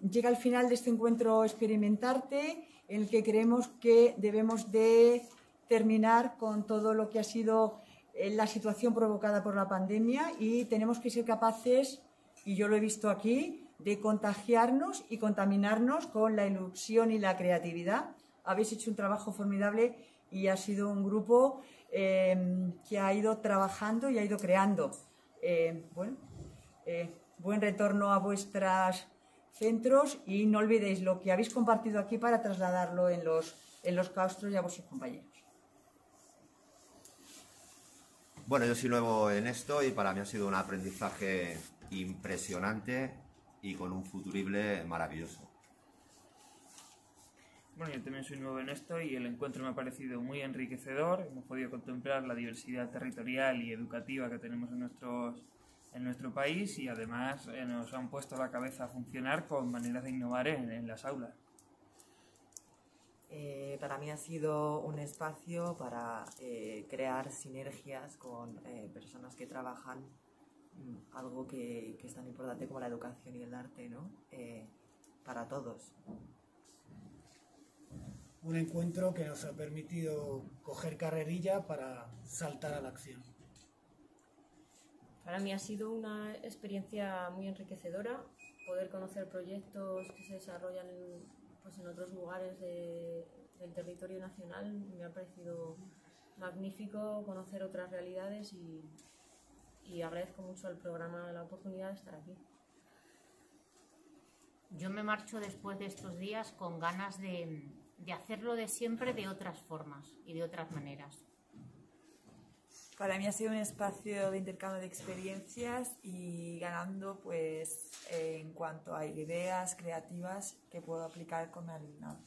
llega el final de este encuentro Experimentarte, en el que creemos que debemos de terminar con todo lo que ha sido la situación provocada por la pandemia y tenemos que ser capaces, y yo lo he visto aquí, de contagiarnos y contaminarnos con la ilusión y la creatividad. Habéis hecho un trabajo formidable y ha sido un grupo que ha ido trabajando y ha ido creando. Buen retorno a vuestros centros y no olvidéis lo que habéis compartido aquí para trasladarlo en los claustros y a vuestros compañeros. Bueno, yo soy nuevo en esto y para mí ha sido un aprendizaje impresionante y con un futurible maravilloso. Bueno, yo también soy nuevo en esto y el encuentro me ha parecido muy enriquecedor. Hemos podido contemplar la diversidad territorial y educativa que tenemos en nuestro país y además nos han puesto la cabeza a funcionar con maneras de innovar en las aulas. Para mí ha sido un espacio para crear sinergias con personas que trabajan algo que es tan importante como la educación y el arte, ¿no? Para todos. Un encuentro que nos ha permitido coger carrerilla para saltar a la acción. Para mí ha sido una experiencia muy enriquecedora poder conocer proyectos que se desarrollan en otros lugares del territorio nacional. Me ha parecido magnífico conocer otras realidades y agradezco mucho al programa la oportunidad de estar aquí. Yo me marcho después de estos días con ganas de hacerlo de siempre de otras formas y de otras maneras. Para mí ha sido un espacio de intercambio de experiencias y ganando pues en cuanto a ideas creativas que puedo aplicar con mi alumnado.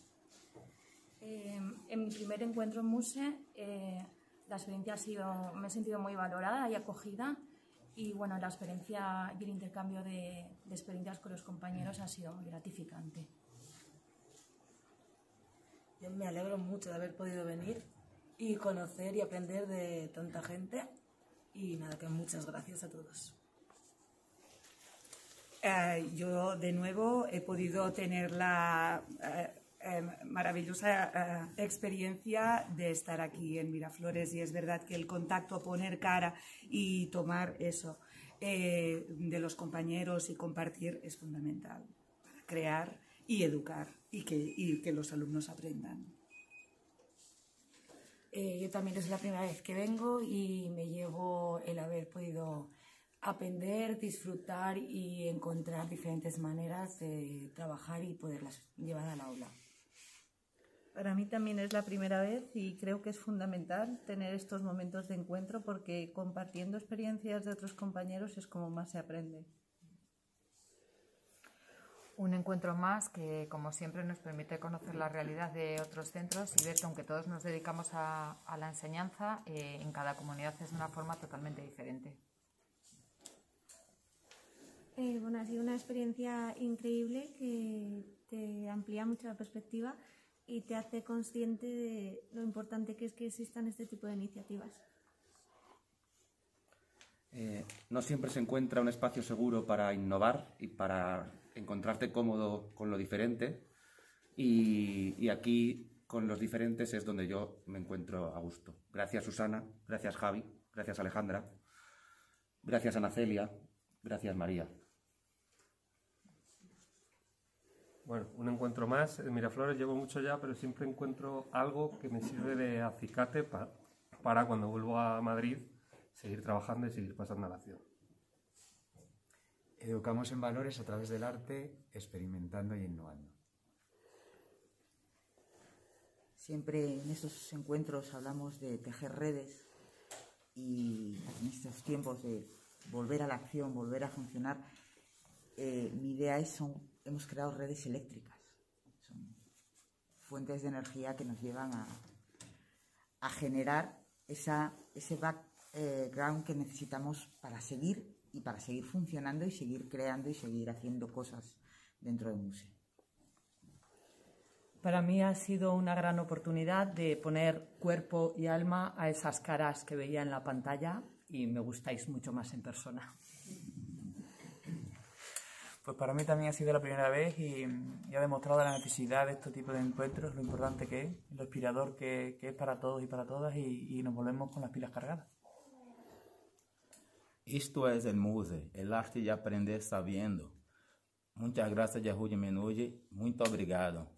En mi primer encuentro en MUSE la experiencia me he sentido muy valorada y acogida y bueno, la experiencia y el intercambio de experiencias con los compañeros ha sido muy gratificante. Yo me alegro mucho de haber podido venir y conocer y aprender de tanta gente y nada, que muchas gracias a todos. Yo de nuevo he podido tener la maravillosa experiencia de estar aquí en Miraflores y es verdad que el contacto, poner cara y tomar eso de los compañeros y compartir es fundamental para crear y educar y que los alumnos aprendan. Yo también es la primera vez que vengo y me llevo el haber podido aprender, disfrutar y encontrar diferentes maneras de trabajar y poderlas llevar al aula. Para mí también es la primera vez y creo que es fundamental tener estos momentos de encuentro porque compartiendo experiencias de otros compañeros es como más se aprende. Un encuentro más que, como siempre, nos permite conocer la realidad de otros centros y ver que aunque todos nos dedicamos a la enseñanza, en cada comunidad es de una forma totalmente diferente. Bueno, ha sido una experiencia increíble que te amplía mucho la perspectiva y te hace consciente de lo importante que es que existan este tipo de iniciativas. No siempre se encuentra un espacio seguro para innovar y para encontrarte cómodo con lo diferente y aquí con los diferentes es donde yo me encuentro a gusto. Gracias Susana, gracias Javi, gracias Alejandra, gracias Ana Celia, gracias María. Bueno, un encuentro más. En Miraflores llevo mucho ya, pero siempre encuentro algo que me sirve de acicate para cuando vuelvo a Madrid seguir trabajando y seguir pasando a la acción. Educamos en valores a través del arte, experimentando y innovando. Siempre en estos encuentros hablamos de tejer redes y en estos tiempos de volver a la acción, volver a funcionar, mi idea es hemos creado redes eléctricas. Son fuentes de energía que nos llevan a generar ese background que necesitamos para seguir funcionando y seguir creando y seguir haciendo cosas dentro de MUSE. Para mí ha sido una gran oportunidad de poner cuerpo y alma a esas caras que veía en la pantalla y me gustáis mucho más en persona. Pues para mí también ha sido la primera vez y ha demostrado la necesidad de este tipo de encuentros, lo importante que es, lo inspirador que es para todos y para todas y nos volvemos con las pilas cargadas. Isto es el MUSE, el arte de aprender sabiendo. Muchas gracias, Yahoo Menuye. Muito obrigado.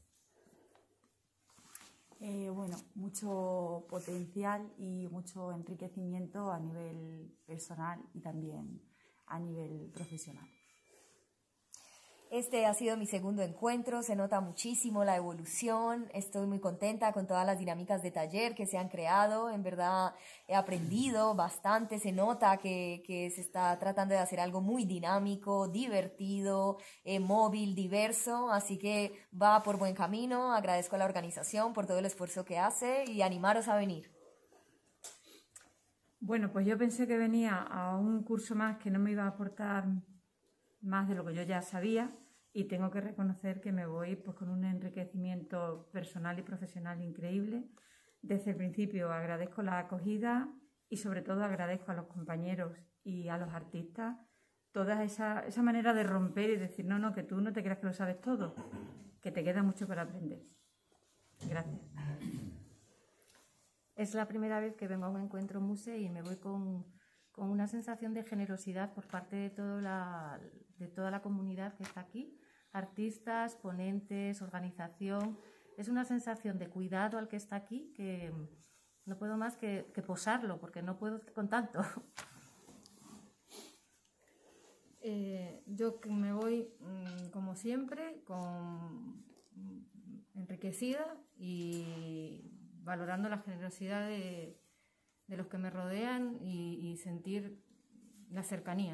Bueno, mucho potencial y mucho enriquecimiento a nivel personal y también a nivel profesional. Este ha sido mi segundo encuentro, se nota muchísimo la evolución, estoy muy contenta con todas las dinámicas de taller que se han creado, en verdad he aprendido bastante, se nota que se está tratando de hacer algo muy dinámico, divertido, móvil, diverso, así que va por buen camino, agradezco a la organización por todo el esfuerzo que hace y animaros a venir. Bueno, pues yo pensé que venía a un curso más que no me iba a aportar más de lo que yo ya sabía y tengo que reconocer que me voy pues con un enriquecimiento personal y profesional increíble. Desde el principio agradezco la acogida y sobre todo agradezco a los compañeros y a los artistas toda esa manera de romper y decir no, que tú no te creas que lo sabes todo, que te queda mucho para aprender. Gracias. Es la primera vez que vengo a un encuentro MUSE y me voy con una sensación de generosidad por parte de toda la comunidad que está aquí, artistas, ponentes, organización. Es una sensación de cuidado al que está aquí que no puedo más que posarlo, porque no puedo con tanto. Yo me voy, como siempre, enriquecida y valorando la generosidad de los que me rodean y sentir la cercanía.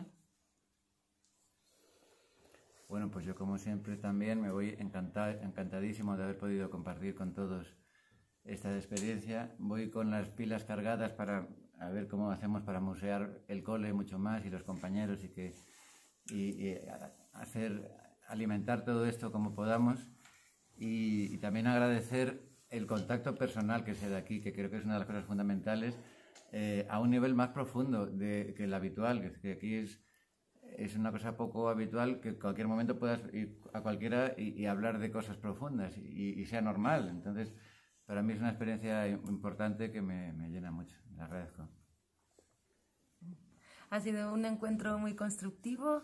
Bueno, pues yo como siempre también me voy encantadísimo de haber podido compartir con todos esta experiencia. Voy con las pilas cargadas para a ver cómo hacemos para musear el cole mucho más y los compañeros y alimentar todo esto como podamos y también agradecer el contacto personal que se da aquí, que creo que es una de las cosas fundamentales, a un nivel más profundo que el habitual, que aquí es una cosa poco habitual que en cualquier momento puedas ir a cualquiera y hablar de cosas profundas y sea normal. Entonces, para mí es una experiencia importante que me llena mucho. Le agradezco. Ha sido un encuentro muy constructivo.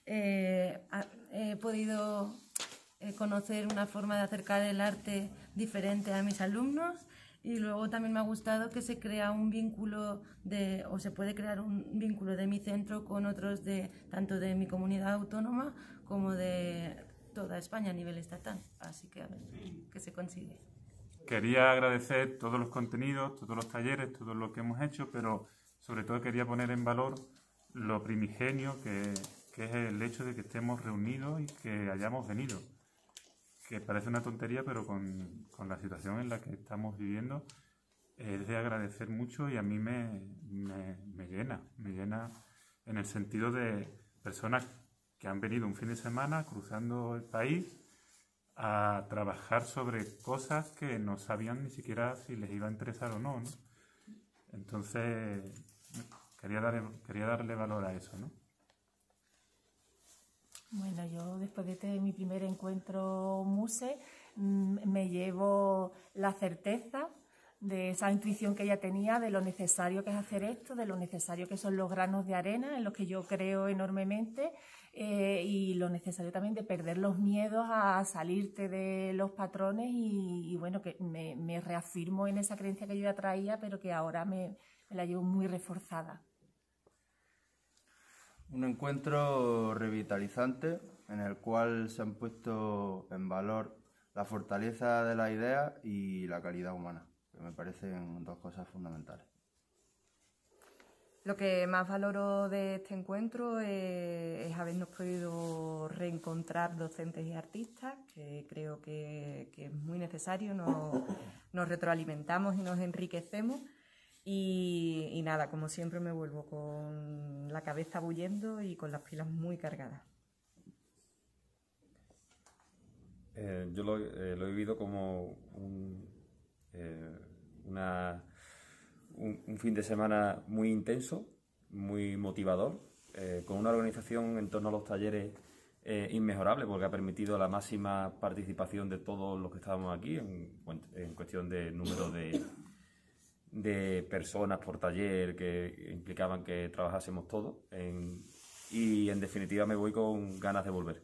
He podido conocer una forma de acercar el arte diferente a mis alumnos. Y luego también me ha gustado que se crea un vínculo se puede crear un vínculo de mi centro con otros tanto de mi comunidad autónoma como de toda España a nivel estatal. Así que a ver qué se consigue. Quería agradecer todos los contenidos, todos los talleres, todo lo que hemos hecho, pero sobre todo quería poner en valor lo primigenio que es el hecho de que estemos reunidos y que hayamos venido. Que parece una tontería, pero con la situación en la que estamos viviendo es de agradecer mucho y a mí me llena en el sentido de personas que han venido un fin de semana cruzando el país a trabajar sobre cosas que no sabían ni siquiera si les iba a interesar o no, ¿no? Entonces quería darle valor a eso, ¿no? Bueno, yo después de mi primer encuentro MUSE me llevo la certeza de esa intuición que ella tenía de lo necesario que es hacer esto, de lo necesario que son los granos de arena en los que yo creo enormemente y lo necesario también de perder los miedos a salirte de los patrones y bueno, que me reafirmo en esa creencia que yo ya traía, pero que ahora me la llevo muy reforzada. Un encuentro revitalizante en el cual se han puesto en valor la fortaleza de la idea y la calidad humana, que me parecen dos cosas fundamentales. Lo que más valoro de este encuentro es habernos podido reencontrar docentes y artistas, que creo que es muy necesario, nos retroalimentamos y nos enriquecemos. Y nada, como siempre me vuelvo con la cabeza bullendo y con las pilas muy cargadas. Yo lo he vivido como un fin de semana muy intenso, muy motivador, con una organización en torno a los talleres inmejorable, porque ha permitido la máxima participación de todos los que estábamos aquí en cuestión de número de personas por taller que implicaban que trabajásemos todos. Y en definitiva me voy con ganas de volver.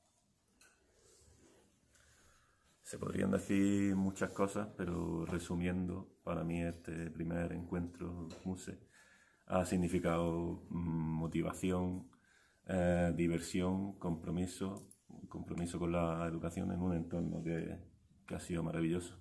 Se podrían decir muchas cosas, pero resumiendo, para mí este primer encuentro MUSE ha significado motivación, diversión, compromiso con la educación en un entorno que ha sido maravilloso.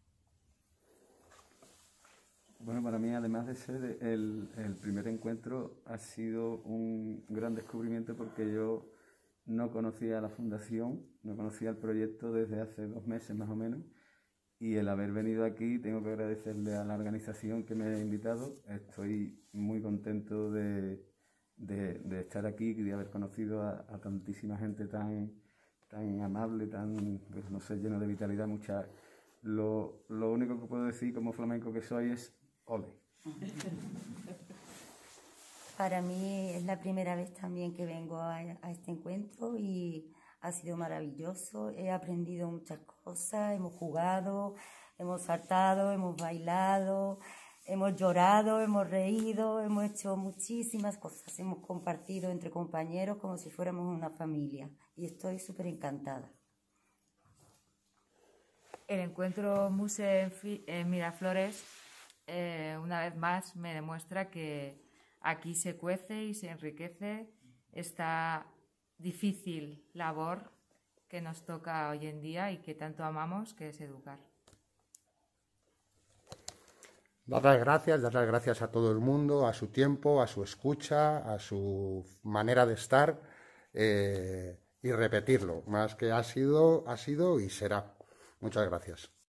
Bueno, para mí, además de ser el primer encuentro, ha sido un gran descubrimiento porque yo no conocía la fundación, no conocía el proyecto desde hace 2 meses más o menos, y el haber venido aquí tengo que agradecerle a la organización que me ha invitado. Estoy muy contento de estar aquí y de haber conocido a tantísima gente tan amable, tan, pues, no sé, lleno de vitalidad. Lo único que puedo decir como flamenco que soy es ole. Para mí es la primera vez también que vengo a este encuentro y ha sido maravilloso. He aprendido muchas cosas, hemos jugado, hemos saltado, hemos bailado, hemos llorado, hemos reído, hemos hecho muchísimas cosas. Hemos compartido entre compañeros como si fuéramos una familia y estoy súper encantada. El encuentro MUSE en Miraflores una vez más me demuestra que aquí se cuece y se enriquece esta difícil labor que nos toca hoy en día y que tanto amamos, que es educar. Dar las gracias a todo el mundo, a su tiempo, a su escucha, a su manera de estar y repetirlo, más que ha sido y será. Muchas gracias.